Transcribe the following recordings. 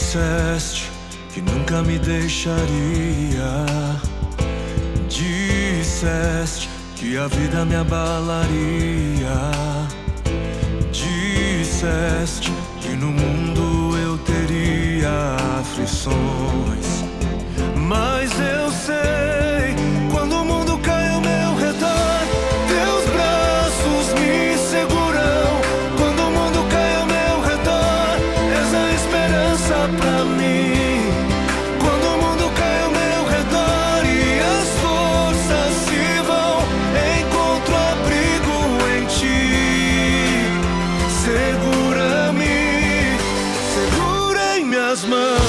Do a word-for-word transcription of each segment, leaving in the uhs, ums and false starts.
Disseste que nunca me deixaria. Disseste que a vida me abalaria. Disseste que no mundo eu teria aflições. Mas eu sei, quando o mundo cai ao meu redor, teus braços me seguram. Quando o mundo cai ao meu redor, és a esperança pra mim. Quando o mundo cai ao meu redor e as forças se vão, encontro abrigo em ti. Segura-me, segura em minhas mãos.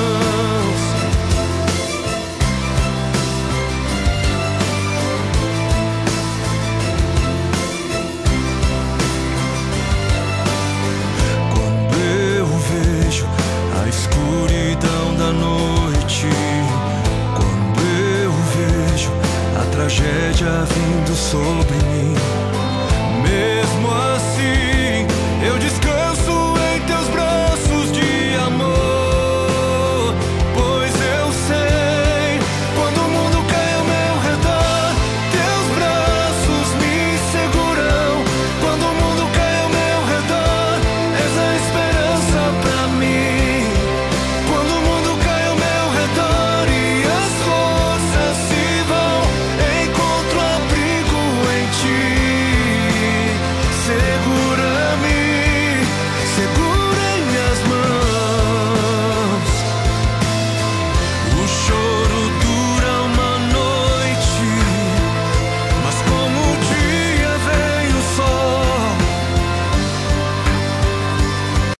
Escuridão da noite, quando eu vejo a tragédia vindo sobre mim.